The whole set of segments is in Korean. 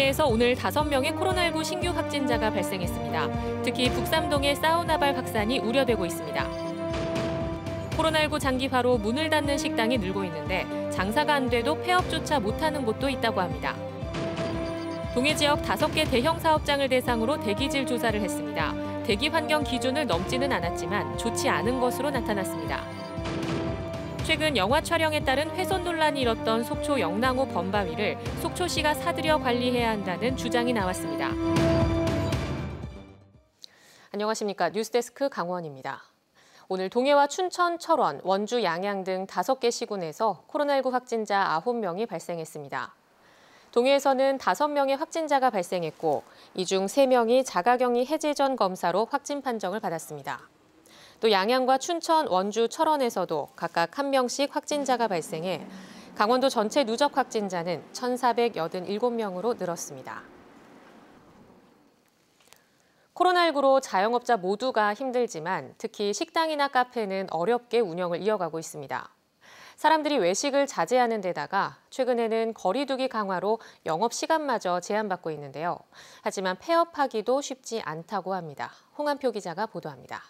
동해에서 오늘 5명의 코로나19 신규 확진자가 발생했습니다. 특히 북삼동의 사우나발 확산이 우려되고 있습니다. 코로나19 장기화로 문을 닫는 식당이 늘고 있는데 장사가 안 돼도 폐업조차 못하는 곳도 있다고 합니다. 동해 지역 5개 대형 사업장을 대상으로 대기질 조사를 했습니다. 대기 환경 기준을 넘지는 않았지만 좋지 않은 것으로 나타났습니다. 최근 영화 촬영에 따른 훼손 논란이 일었던 속초 영랑호 범바위를 속초시가 사들여 관리해야 한다는 주장이 나왔습니다. 안녕하십니까. 뉴스데스크 강원입니다. 오늘 동해와 춘천, 철원, 원주, 양양 등 5개 시군에서 코로나19 확진자 9명이 발생했습니다. 동해에서는 5명의 확진자가 발생했고 이 중 3명이 자가격리 해제 전 검사로 확진 판정을 받았습니다. 또 양양과 춘천, 원주, 철원에서도 각각 1명씩 확진자가 발생해 강원도 전체 누적 확진자는 1,487명으로 늘었습니다. 코로나19로 자영업자 모두가 힘들지만 특히 식당이나 카페는 어렵게 운영을 이어가고 있습니다. 사람들이 외식을 자제하는 데다가 최근에는 거리 두기 강화로 영업 시간마저 제한받고 있는데요. 하지만 폐업하기도 쉽지 않다고 합니다. 홍한표 기자가 보도합니다.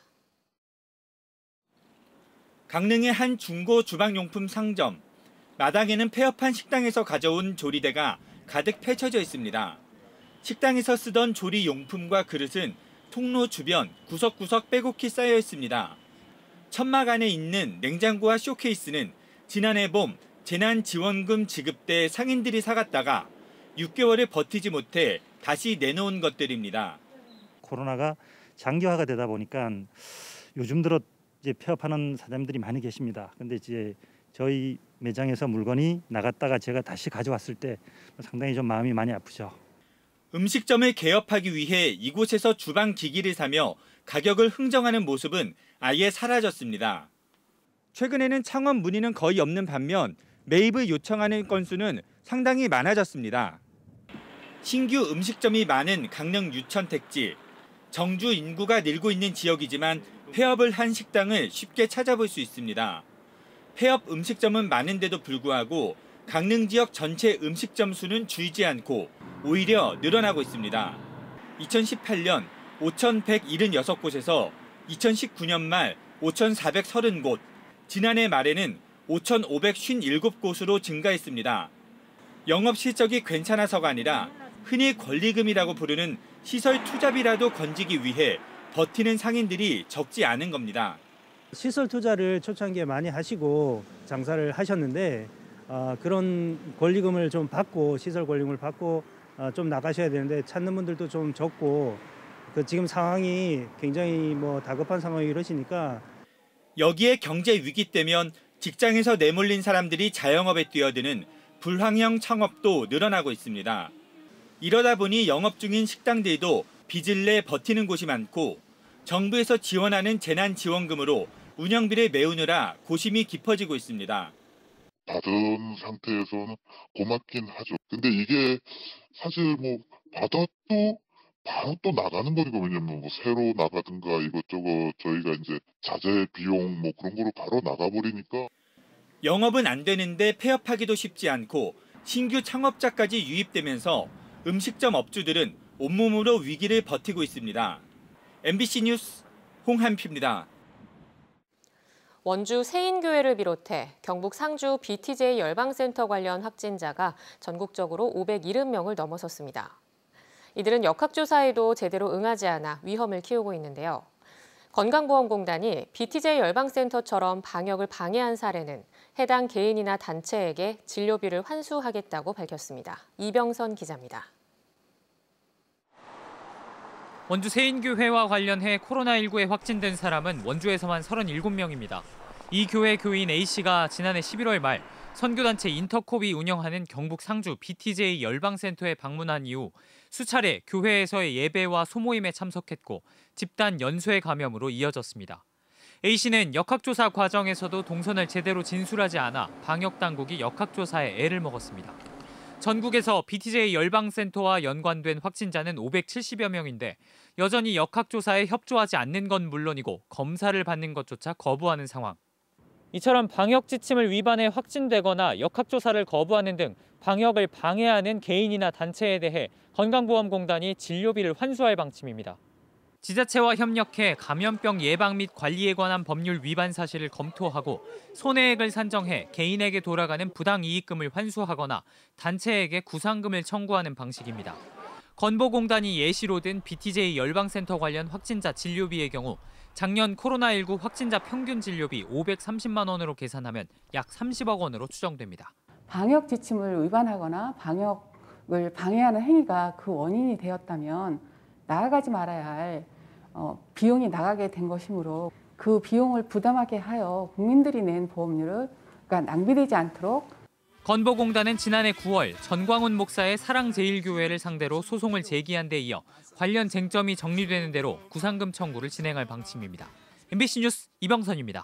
강릉의 한 중고 주방용품 상점. 마당에는 폐업한 식당에서 가져온 조리대가 가득 펼쳐져 있습니다. 식당에서 쓰던 조리용품과 그릇은 통로 주변 구석구석 빼곡히 쌓여 있습니다. 천막 안에 있는 냉장고와 쇼케이스는 지난해 봄 재난지원금 지급 때 상인들이 사갔다가 6개월을 버티지 못해 다시 내놓은 것들입니다. 코로나가 장기화가 되다 보니까 요즘 들어 이제 폐업하는 사장님들이 많이 계십니다. 근데 이제 저희 매장에서 물건이 나갔다가 제가 다시 가져왔을 때 상당히 좀 마음이 많이 아프죠. 음식점을 개업하기 위해 이곳에서 주방 기기를 사며 가격을 흥정하는 모습은 아예 사라졌습니다. 최근에는 창업 문의는 거의 없는 반면 매입을 요청하는 건수는 상당히 많아졌습니다. 신규 음식점이 많은 강릉 유천 택지. 정주 인구가 늘고 있는 지역이지만 폐업을 한 식당을 쉽게 찾아볼 수 있습니다. 폐업 음식점은 많은데도 불구하고 강릉 지역 전체 음식점 수는 줄지 않고 오히려 늘어나고 있습니다. 2018년 5,176곳에서 2019년 말 5,430곳, 지난해 말에는 5,557곳으로 증가했습니다. 영업 실적이 괜찮아서가 아니라 흔히 권리금이라고 부르는 시설 투자비라도 건지기 위해 버티는 상인들이 적지 않은 겁니다. 시설 투자를 초창기에 많이 하시고 장사를 하셨는데 그런 권리금을 좀 받고 시설 권리금을 받고 좀 나가셔야 되는데 찾는 분들도 좀 적고 지금 상황이 굉장히 다급한 상황이 이러시니까 여기에 경제 위기 때면 직장에서 내몰린 사람들이 자영업에 뛰어드는 불황형 창업도 늘어나고 있습니다. 이러다 보니 영업 중인 식당들도 빚을 내 버티는 곳이 많고 정부에서 지원하는 재난지원금으로 운영비를 메우느라 고심이 깊어지고 있습니다. 받은 상태에서는 고맙긴 하죠. 근데 이게 사실 받아도 바로 또 나가는 거니까 왜냐면 새로 나가든가 이것저것 저희가 이제 자재 비용 그런 거로 바로 나가버리니까. 영업은 안 되는데 폐업하기도 쉽지 않고 신규 창업자까지 유입되면서 음식점 업주들은 온몸으로 위기를 버티고 있습니다. MBC 뉴스 홍한표입니다. 원주 세인교회를 비롯해 경북 상주 BTJ 열방센터 관련 확진자가 전국적으로 570명을 넘어섰습니다. 이들은 역학조사에도 제대로 응하지 않아 위험을 키우고 있는데요. 건강보험공단이 BTJ 열방센터처럼 방역을 방해한 사례는 해당 개인이나 단체에게 진료비를 환수하겠다고 밝혔습니다. 이병선 기자입니다. 원주 세인교회와 관련해 코로나19에 확진된 사람은 원주에서만 37명입니다. 이 교회 교인 A씨가 지난해 11월 말 선교단체 인터콥이 운영하는 경북 상주 BTJ 열방센터에 방문한 이후 수차례 교회에서의 예배와 소모임에 참석했고 집단 연쇄 감염으로 이어졌습니다. A씨는 역학조사 과정에서도 동선을 제대로 진술하지 않아 방역당국이 역학조사에 애를 먹었습니다. 전국에서 BTJ 열방센터와 연관된 확진자는 570여 명인데 여전히 역학조사에 협조하지 않는 건 물론이고 검사를 받는 것조차 거부하는 상황. 이처럼 방역 지침을 위반해 확진되거나 역학조사를 거부하는 등 방역을 방해하는 개인이나 단체에 대해 건강보험공단이 진료비를 환수할 방침입니다. 지자체와 협력해 감염병 예방 및 관리에 관한 법률 위반 사실을 검토하고 손해액을 산정해 개인에게 돌아가는 부당이익금을 환수하거나 단체에게 구상금을 청구하는 방식입니다. 건보공단이 예시로 든 BTJ 열방센터 관련 확진자 진료비의 경우 작년 코로나19 확진자 평균 진료비 530만 원으로 계산하면 약 30억 원으로 추정됩니다. 방역 지침을 위반하거나 방역을 방해하는 행위가 그 원인이 되었다면 나아가지 말아야 할 비용이 나가게 된 것이므로 그 비용을 부담하게 하여 국민들이 낸 보험료를 낭비되지 않도록 건보공단은 지난해 9월 전광훈 목사의 사랑제일교회를 상대로 소송을 제기한 데 이어 관련 쟁점이 정리되는 대로 구상금 청구를 진행할 방침입니다. MBC 뉴스 이병선입니다.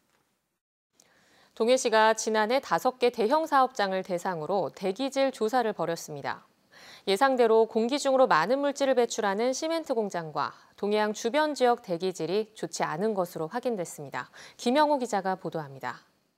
동해시가 지난해 5개 대형 사업장을 대상으로 대기질 조사를 벌였습니다. 예상대로 공기 중으로 많은 물질을 배출하는 시멘트 공장과 동해안 주변 지역 대기질이 좋지 않은 것으로 확인됐습니다. 김영호 기자가 보도합니다.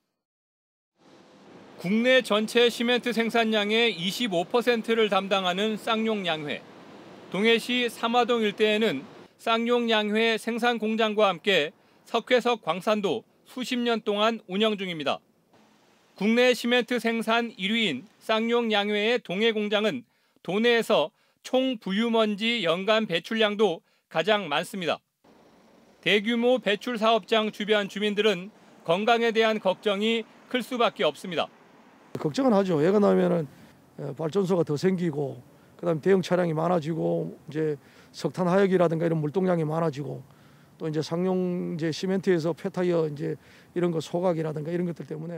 국내 전체 시멘트 생산량의 25%를 담당하는 쌍용양회. 동해시 삼화동 일대에는 쌍용양회 생산 공장과 함께 석회석 광산도 수십 년 동안 운영 중입니다. 국내 시멘트 생산 1위인 쌍용양회의 동해 공장은 도내에서 총 부유먼지 연간 배출량도 가장 많습니다. 대규모 배출 사업장 주변 주민들은 건강에 대한 걱정이 클 수밖에 없습니다. 걱정은 하죠. 애가 나면은 발전소가 더 생기고, 그다음 대형 차량이 많아지고, 이제 석탄 하역이라든가 이런 물동량이 많아지고, 또 이제 쌍용 이제 시멘트에서 폐타이어 이제 이런 거 소각이라든가 이런 것들 때문에.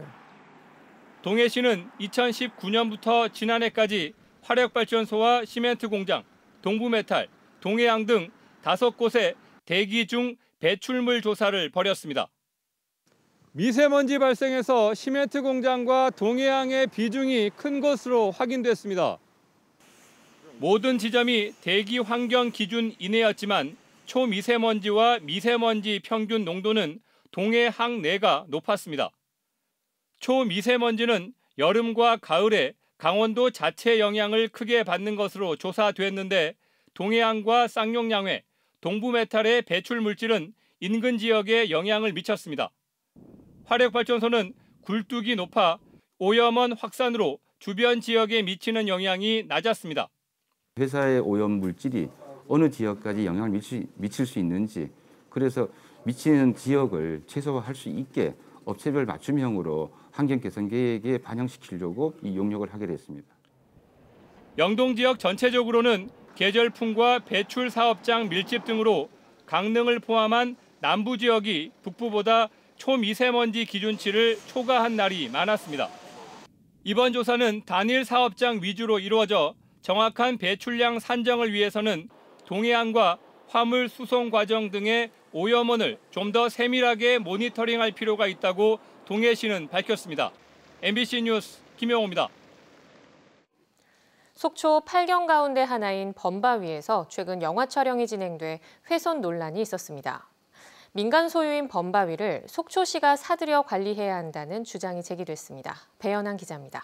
동해시는 2019년부터 지난해까지 화력발전소와 시멘트 공장, 동부메탈, 동해양 등 5곳에 대기 중 배출물 조사를 벌였습니다. 미세먼지 발생에서 시멘트 공장과 동해양의 비중이 큰 것으로 확인됐습니다. 모든 지점이 대기 환경 기준 이내였지만 초미세먼지와 미세먼지 평균 농도는 동해항 내가 높았습니다. 초미세먼지는 여름과 가을에 강원도 자체 영향을 크게 받는 것으로 조사됐는데 동해안과 쌍용양회, 동부메탈의 배출 물질은 인근 지역에 영향을 미쳤습니다. 화력발전소는 굴뚝이 높아 오염원 확산으로 주변 지역에 미치는 영향이 낮았습니다. 회사의 오염 물질이 어느 지역까지 영향을 미칠 수 있는지, 그래서 미치는 지역을 최소화할 수 있게 업체별 맞춤형으로 환경 개선 계획에 반영시키려고 이 용역을 하게 됐습니다. 영동 지역 전체적으로는 계절풍과 배출 사업장 밀집 등으로 강릉을 포함한 남부 지역이 북부보다 초미세먼지 기준치를 초과한 날이 많았습니다. 이번 조사는 단일 사업장 위주로 이루어져 정확한 배출량 산정을 위해서는 동해안과 화물 수송 과정 등의 오염원을 좀 더 세밀하게 모니터링할 필요가 있다고 동해시는 밝혔습니다. MBC 뉴스 김영호입니다. 속초 8경 가운데 하나인 범바위에서 최근 영화 촬영이 진행돼 훼손 논란이 있었습니다. 민간 소유인 범바위를 속초시가 사들여 관리해야 한다는 주장이 제기됐습니다. 배연한 기자입니다.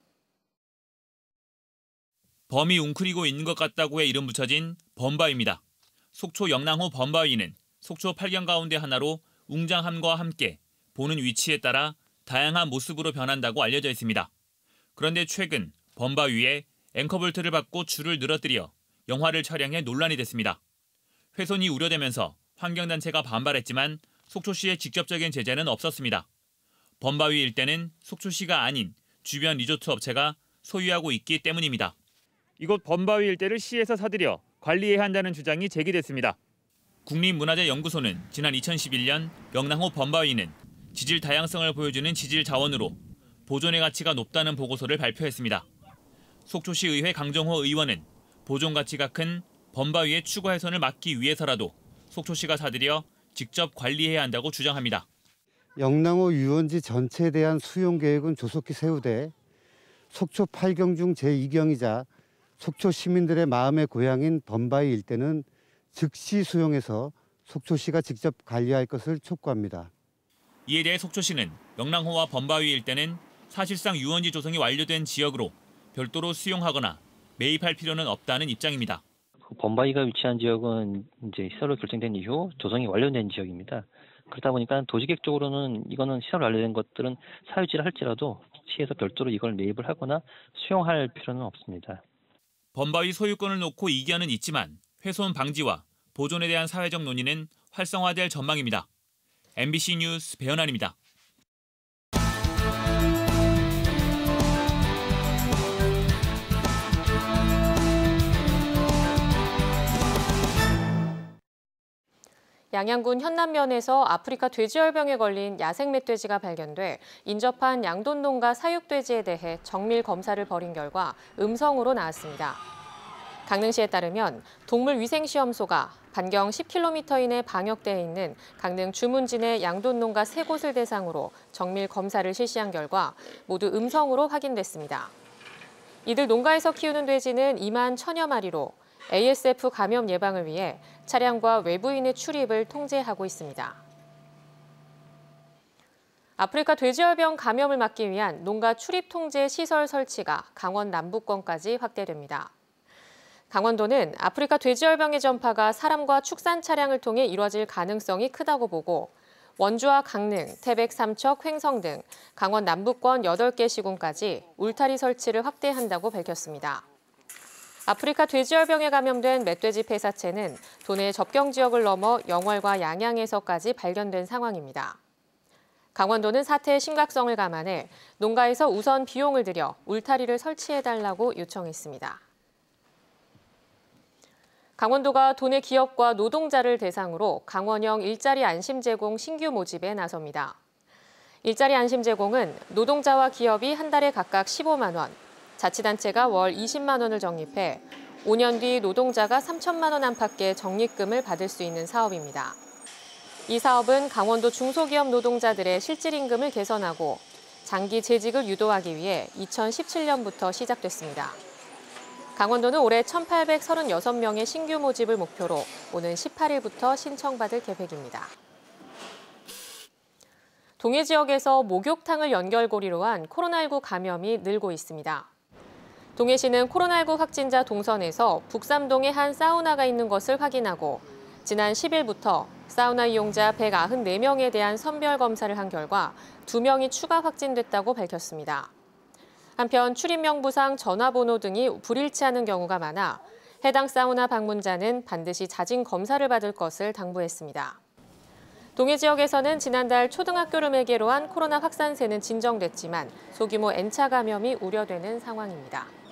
범이 웅크리고 있는 것 같다고 해 이름 붙여진 범바위입니다. 속초 영랑호 범바위는 속초 8경 가운데 하나로 웅장함과 함께 보는 위치에 따라 다양한 모습으로 변한다고 알려져 있습니다. 그런데 최근 범바위에 앵커볼트를 받고 줄을 늘어뜨려 영화를 촬영해 논란이 됐습니다. 훼손이 우려되면서 환경단체가 반발했지만 속초시의 직접적인 제재는 없었습니다. 범바위 일대는 속초시가 아닌 주변 리조트 업체가 소유하고 있기 때문입니다. 이곳 범바위 일대를 시에서 사들여 관리해야 한다는 주장이 제기됐습니다. 국립문화재연구소는 지난 2011년 영랑호 범바위는 지질 다양성을 보여주는 지질 자원으로 보존의 가치가 높다는 보고서를 발표했습니다. 속초시의회 강정호 의원은 보존 가치가 큰 범바위의 추가 훼손을 막기 위해서라도 속초시가 사들여 직접 관리해야 한다고 주장합니다. 영랑호 유원지 전체에 대한 수용 계획은 조속히 세우되 속초 8경 중 제2경이자 속초 시민들의 마음의 고향인 범바위 일대는 즉시 수용해서 속초시가 직접 관리할 것을 촉구합니다. 이에 대해 속초시는 영랑호와 범바위 일대는 사실상 유원지 조성이 완료된 지역으로 별도로 수용하거나 매입할 필요는 없다는 입장입니다. 범바위가 위치한 지역은 이제 시설로 결정된 이후 조성이 완료된 지역입니다. 그렇다 보니까 도시계획적으로는 이거는 시설 완료된 것들은 사유지를 할지라도 시에서 별도로 이걸 매입을 하거나 수용할 필요는 없습니다. 범바위 소유권을 놓고 이견은 있지만 훼손 방지와 보존에 대한 사회적 논의는 활성화될 전망입니다. MBC 뉴스 배현환입니다. 양양군 현남면에서 아프리카 돼지열병에 걸린 야생 멧돼지가 발견돼 인접한 양돈농가 사육돼지에 대해 정밀 검사를 벌인 결과 음성으로 나왔습니다. 강릉시에 따르면 동물위생시험소가 반경 10km 이내 방역대에 있는 강릉 주문진의 양돈농가 3곳을 대상으로 정밀 검사를 실시한 결과 모두 음성으로 확인됐습니다. 이들 농가에서 키우는 돼지는 2만 1,000여 마리로 ASF 감염 예방을 위해 차량과 외부인의 출입을 통제하고 있습니다. 아프리카 돼지열병 감염을 막기 위한 농가 출입 통제 시설 설치가 강원 남부권까지 확대됩니다. 강원도는 아프리카 돼지열병의 전파가 사람과 축산 차량을 통해 이뤄질 가능성이 크다고 보고 원주와 강릉, 태백, 삼척, 횡성 등 강원 남부권 8개 시군까지 울타리 설치를 확대한다고 밝혔습니다. 아프리카 돼지열병에 감염된 멧돼지 폐사체는 도내 접경 지역을 넘어 영월과 양양에서까지 발견된 상황입니다. 강원도는 사태의 심각성을 감안해 농가에서 우선 비용을 들여 울타리를 설치해달라고 요청했습니다. 강원도가 도내 기업과 노동자를 대상으로 강원형 일자리 안심 제공 신규 모집에 나섭니다. 일자리 안심 제공은 노동자와 기업이 한 달에 각각 15만 원, 자치단체가 월 20만 원을 적립해 5년 뒤 노동자가 3천만 원 안팎의 적립금을 받을 수 있는 사업입니다. 이 사업은 강원도 중소기업 노동자들의 실질 임금을 개선하고 장기 재직을 유도하기 위해 2017년부터 시작됐습니다. 강원도는 올해 1,836명의 신규 모집을 목표로 오는 18일부터 신청받을 계획입니다. 동해 지역에서 목욕탕을 연결고리로 한 코로나19 감염이 늘고 있습니다. 동해시는 코로나19 확진자 동선에서 북삼동에 한 사우나가 있는 것을 확인하고 지난 10일부터 사우나 이용자 194명에 대한 선별 검사를 한 결과 2명이 추가 확진됐다고 밝혔습니다. 한편 출입 명부상 전화번호 등이 불일치하는 경우가 많아 해당 사우나 방문자는 반드시 자진 검사를 받을 것을 당부했습니다. 동해 지역에서는 지난달 초등학교를 매개로 한 코로나 확산세는 진정됐지만 소규모 N차 감염이 우려되는 상황입니다.